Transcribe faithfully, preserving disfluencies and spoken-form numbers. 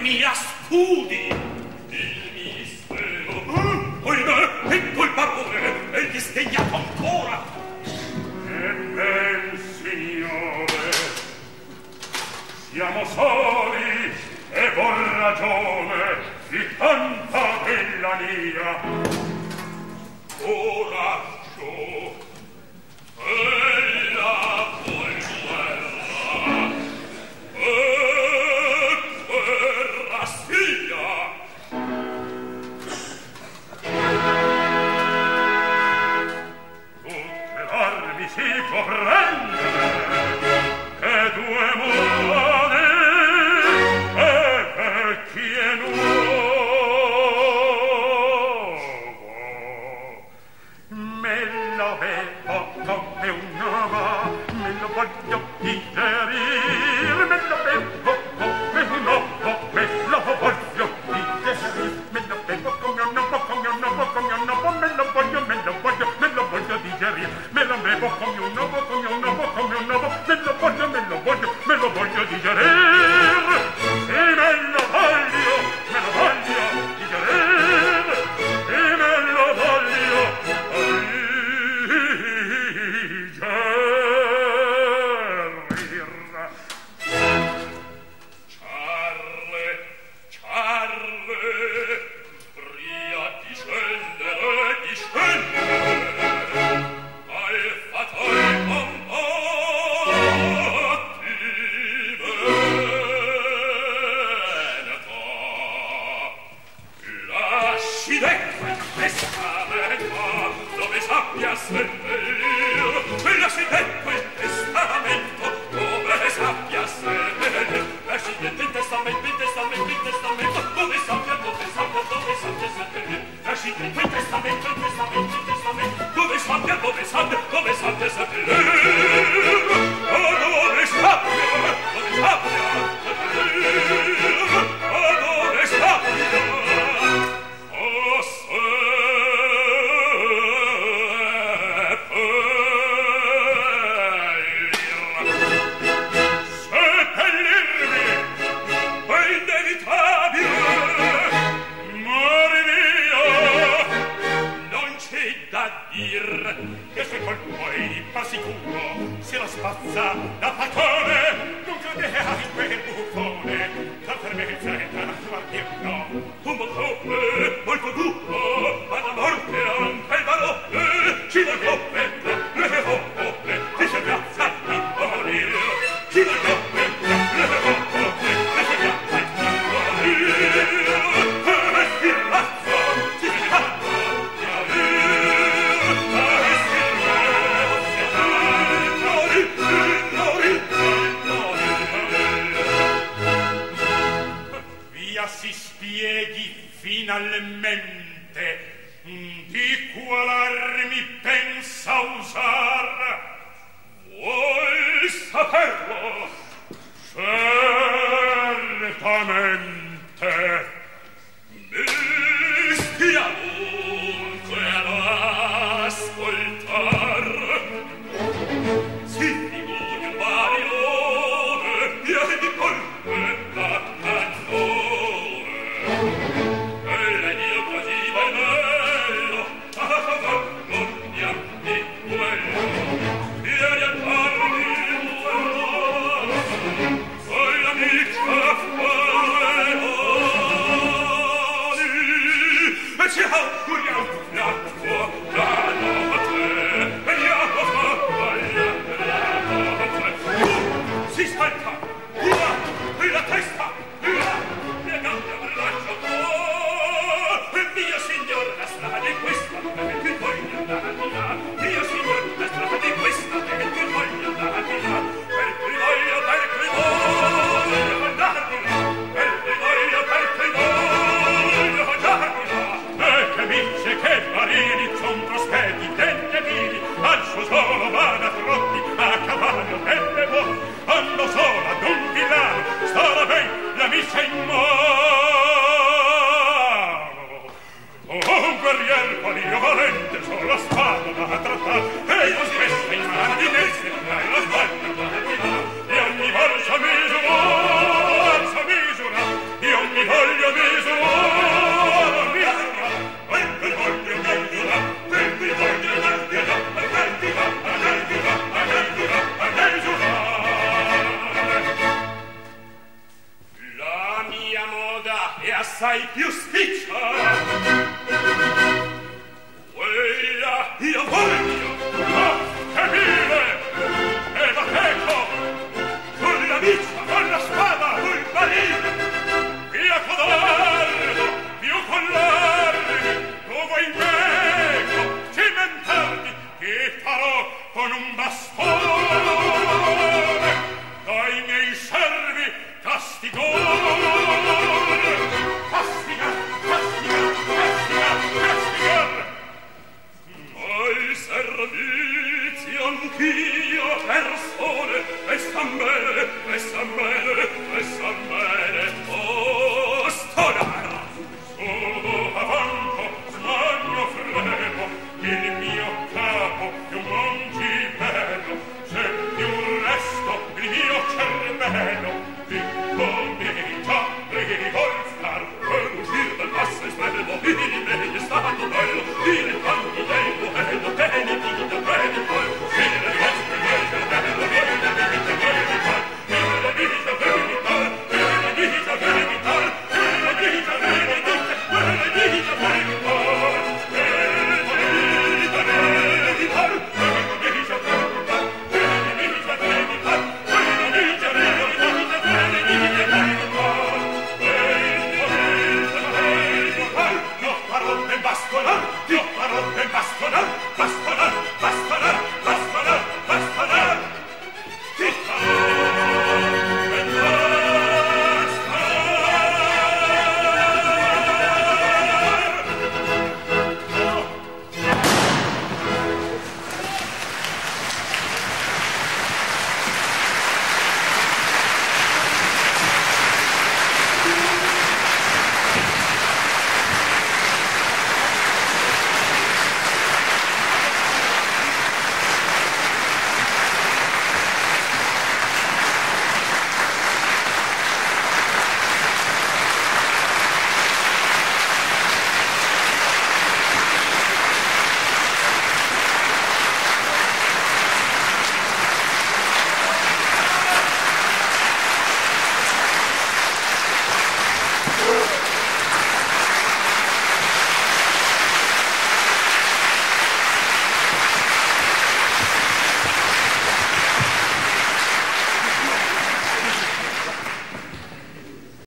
mia studi. Il mistero, ohimè, è col barone, e gli sdegnato ancora. Ebbene, signore, siamo soli e con ragione di tanta villania. Coraggio, e la vuol guerra, e guerra sia. Tutte l'armi si può prendere, e due mani e vecchie nuove. Me lo vedo come un uomo, me lo voglio digerir, me lo vedo come un uomo, me lo voglio digerir, me lo vedo come un uomo, come un uomo, come un uomo, me lo voglio, me lo voglio, me lo voglio digerir, me lo bevo come un uomo, come un uomo, come un uomo, me lo voglio, me lo voglio, me lo voglio digerir, sì, me lo voglio, me lo voglio digerir, sì, me lo voglio dire